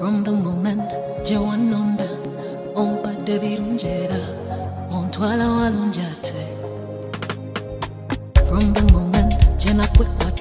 From the moment gye wannonda ompadde birungi era ontwala walungi ate. From the moment gye nakwekwa